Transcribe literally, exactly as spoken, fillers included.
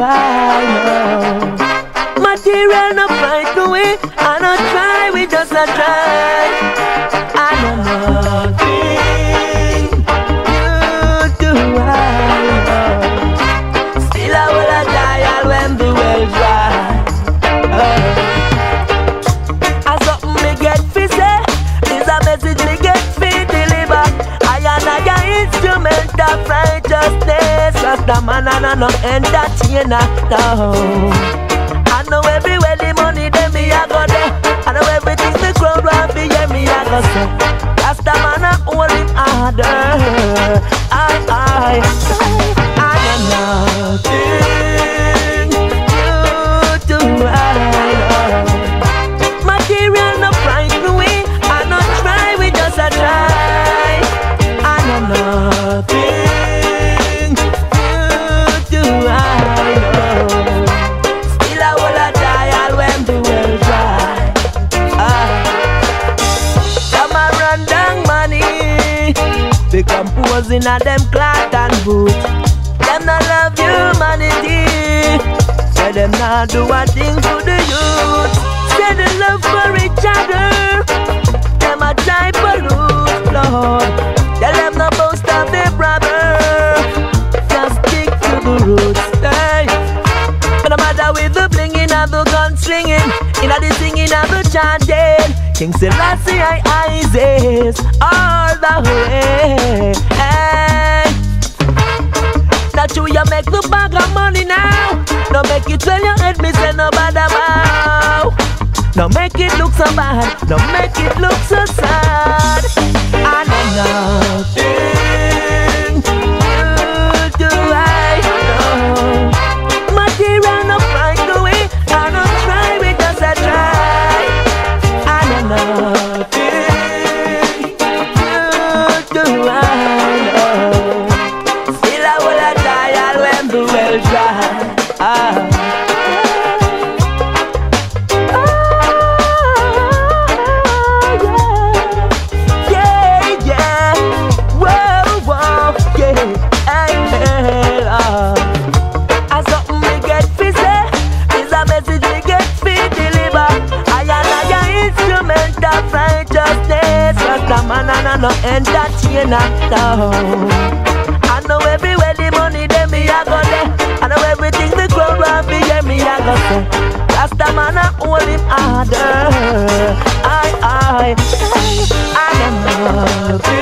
I know? Material no fight away, I not try, we just a try. I know nothing, you do I know. Still I will a die when the well dry. Oh. As something me get fi say, is a message me get fi deliver. I am a instrument of righteousness, just the man and no entertainer, no. I know everywhere the money them me a go there. I know everything the crowd want be yeah me a go say. That's the man a hold him harder. I I I know nothing you do I know. Material no price no way. I no try we just a try. I know nothing you do I know. Composing a them cloth and boot. Them not love humanity. Say them not do a thing for the youth. Say they love for each other. Them a try pollute, Lord. Tell them no boast of their brother. Just stick to the roots. Hey. No matter with the blinging and the gun slinging, in a the singing and the chanting, King Selassie I Isis all the way. Hey. That's true, you make the bag of money now. No make it well your head, me say no bad about. No make it look so bad, no make it look so sad. I know nothing you do I know. Material no find the way, I don't try, we just a try. I know nothing you do I know. Still I will a die when the well dry. Ah. No entertainer, no. I know everywhere the money them me a go there. I know everything the crowd want be yeah me a go say. That's the man a hold him harder. I I I am nothing.